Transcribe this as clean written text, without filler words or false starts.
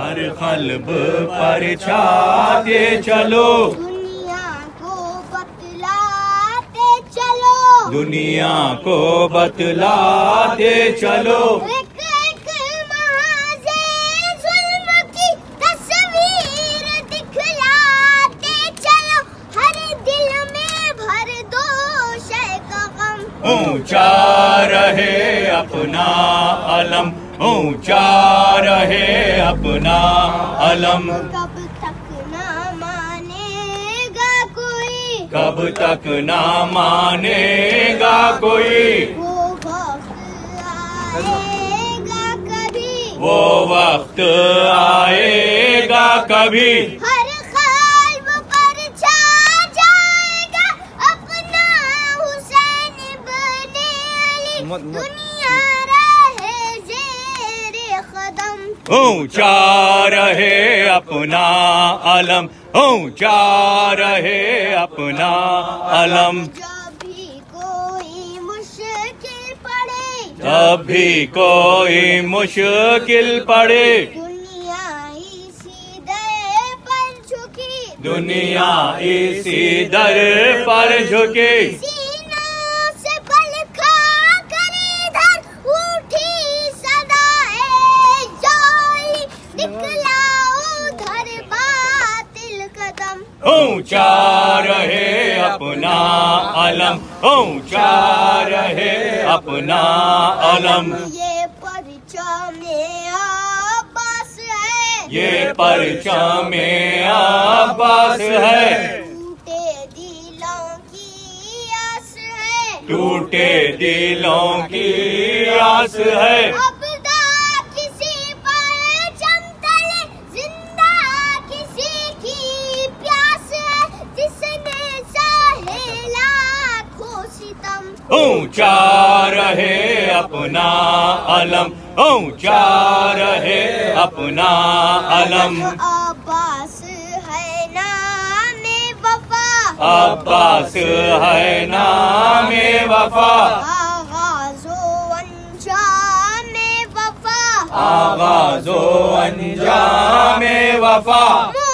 हर क़ल्ब पर छाते चलो, दुनिया को बतलाते चलो, दुनिया को बतलाते चलो। एक एक महाज़े ज़ुल्म की तस्वीर दिखलाते चलो, हर दिल में भर दो शय का गम। ऊंचा रहे अपना अलम, ऊंचा रहे अपना अलम। कब तक ना मानेगा कोई, कब तक ना मानेगा कोई, वो वक्त आएगा कभी, वो वक्त आएगा कभी। हर क़ल्ब पर छा जाएगा अपना हुसैन इब्ने अली, दुनिया रहे ज़ेरे क़दम। ऊंचा रहे अपना अलम, ऊंचा रहे अपना अलम। जब भी कोई मुश्किल पड़े, जब भी कोई मुश्किल पड़े, दुनिया इसी दर पर झुकी, दुनिया इसी दर पर झुके। सीनों से बल खा कर इधर उठी सदाए जाई, दिखलाओ उधर बातिल कदम। ऊंचा रहे अपना अलम, ऊंचा रहे अपना अलम। ये परचम अब्बास है, ये परचम अब्बास है, टूटे दिलों की आस है, टूटे दिलों की आस है। अब्दा किसी परचम तले, जिंदा किसी की प्यास है, जिसने सहे लाखों सितम। ऊंचा रहे अपना अलम, ऊंचा रहे अपना अलम। अब्बास है नामे वफा, अब्बास है नामे वफा, आगाज़ो अंजामे वफा, आगाज़ो अंजामे वफा।